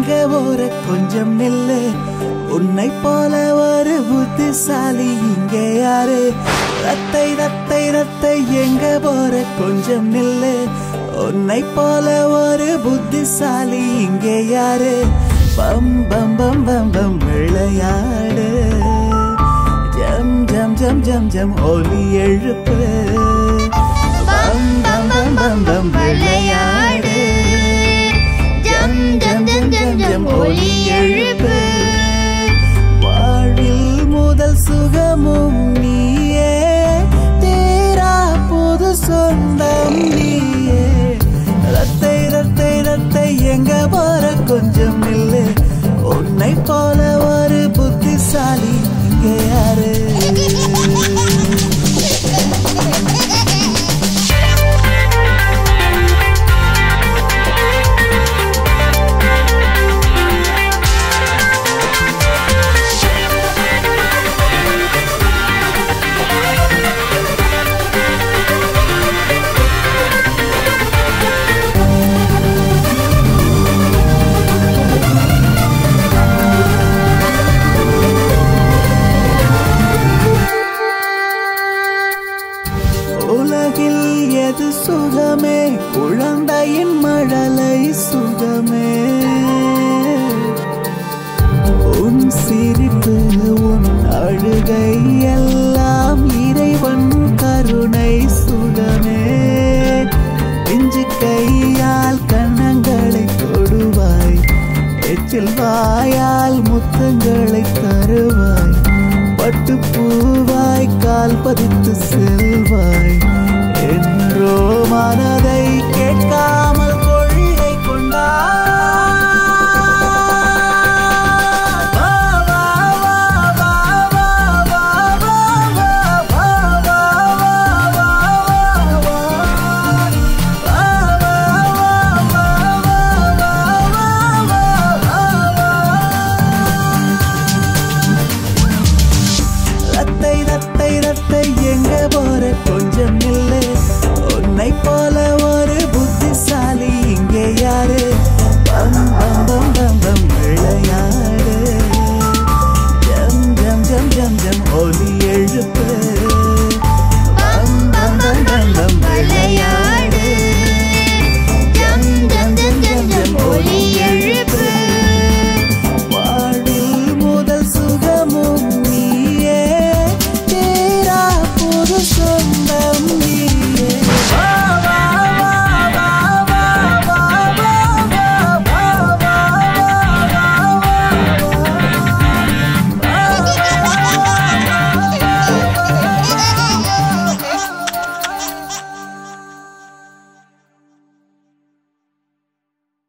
எங்க போற கொஞ்சம் நில்லு உன்னை போல ஒரு புத்திசாலி இங்கே யாரு ரத்தை ரத்தை ரத்தை எங்க போற கொஞ்சம் நில்லு உன்னை போல ஒரு புத்திசாலி இங்கே யாரு பம் பம் பம் பம் பம் விளையாடு ஜம் ஜம் ஜம் ஜம் ஜம் ஒலி எழுப்பு பம் பம் பம் பம் பம் விளையாடு ஜம் ஜம் ஜம் ஜம் ஜம் ஒலி எழுப்பு வாழ்வில் முதல் சுகமும் நீயே தேரா புது சொந்தம் நீயே ரத்தை ரத்தை ரத்தை எங்க போற கொஞ்சம் நில்லு உன்னை போல ஒரு புத்திசாலி இங்கே யாரு உலகில் எது சுகமே குழந்தையின் மழலை சுகமே உன் சிரிப்பு உன் அழுகை எல்லாம் இறைவன் கருணை சுகமே இஞ்சி கையால் கன்னங்களை தொடுவாய் எச்சில் வாயால் முத்தங்களை தருவாய் பட்டு பூவாய் கால் பதித்து செல்வாய் என்றோ மனதை கேட்காமல் கொள்கை கொண்டாய் ரத்தை ரத்தை ரத்தை எங்க போற கொஞ்சம்